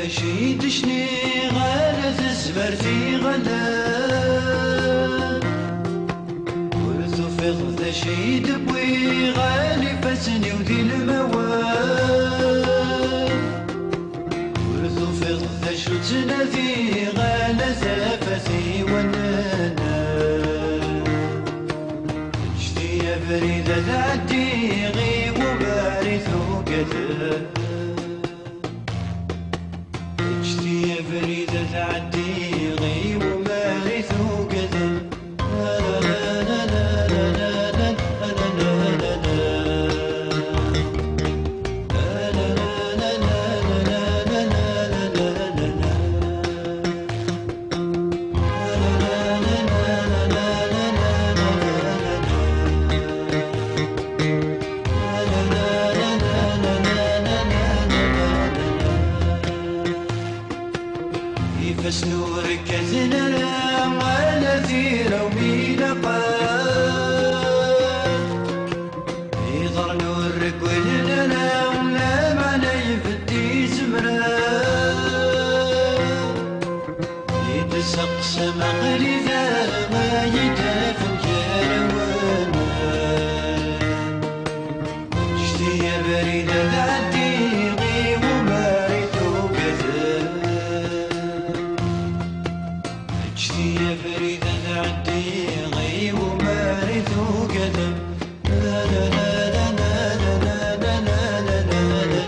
ماشي تشني غالة زبرتي غلا ورثو في غدا شي دبوي غالي فاسني وذي الموال ورثو في غدا شو تنادي غالة زفاتي ونانا جدي يا فريدة تعدي غيب وبارثو كذا يا فريدة تعدي غيب ومارث وكذا فسنورك كذننا على ثيرة وميلقا يظهر نورك ولنا ولا معنى يفدي زمرا يتسقسم غريزة ما يدافن جروانا جدي يا بريدة تعدي غيب ومارث وكذا جدي يا فريدة تعدي غيب ومارث وكذا لا لا لا لا لا لا لا لا لا لا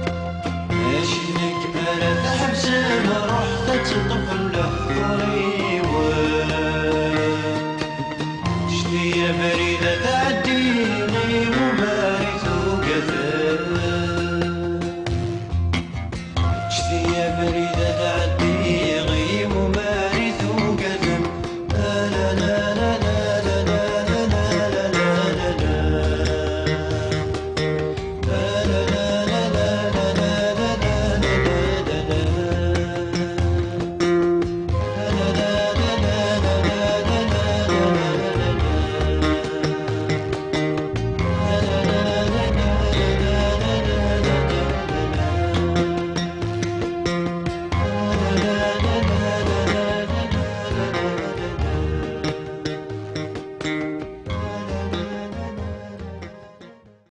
طفل طريق